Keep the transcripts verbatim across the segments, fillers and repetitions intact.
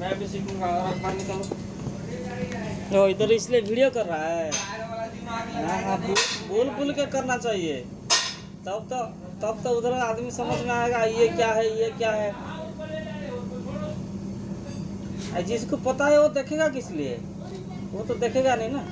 मैं भी सीखूंगा। और अखबार निकालो। तो इधर इसलिए वीडियो कर रहा है। हाँ हाँ, बोल बोल के करना चाहिए, तब तो तब तो उधर आदमी समझ में आएगा ये क्या है ये क्या है। जिसको पता है वो देखेगा किस लिए, वो तो देखेगा नहीं ना।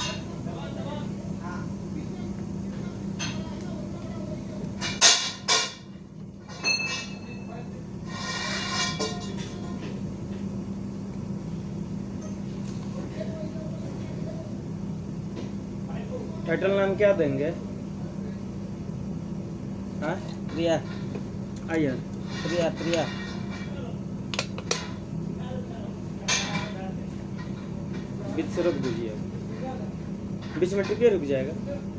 टाइटल नाम क्या देंगे? हाँ प्रिया आइए प्रिया प्रिया। बीच से रोक दीजिए, बीच में टिपिए रुक जाएगा।